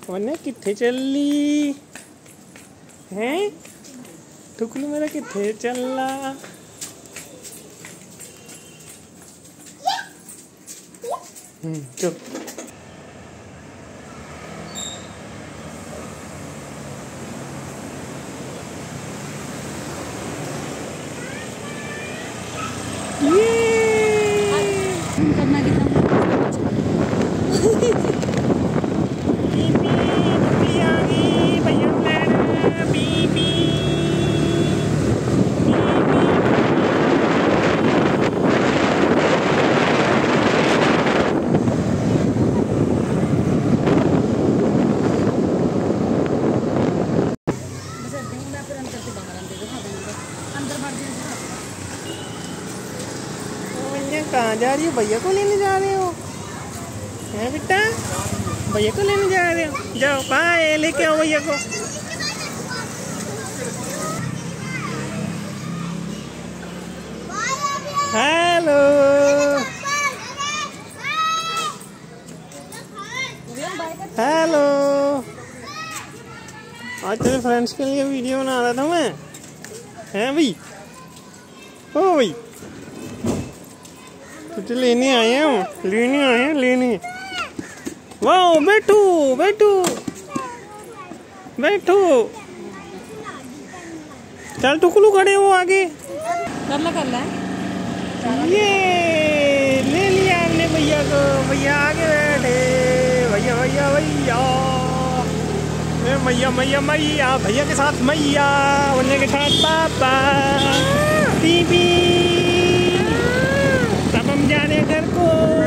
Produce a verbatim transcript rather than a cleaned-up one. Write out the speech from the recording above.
उन्हें किथे चली हैं? टुकलू मेरा किथे चला? हम्म चुप। करना कितना कहाँ जा रही हो? भैया को लेने जा रहे हो? हैं बेटा? भैया को लेने जा रहे हो? जाओ कहाँ है, लेके आओ भैया को। हेलो हेलो, आज तेरे फ्रेंड्स के लिए वीडियो बना रहा था मैं। हैं भाई? ओ भाई तुझे लेने आए हैं, लेने आए हैं, लेने। वाह बैठो बैठो बैठो। चल टुकलू खड़े हो आगे। कर ला कर ला। ये ले लिया हमने भैया को। भैया आगे बैठे। भैया भैया भैया मैया मैया मैया। भैया के साथ मैया, उन्हें के साथ पापा। बीबी तब हम जा रहे हैं घर को।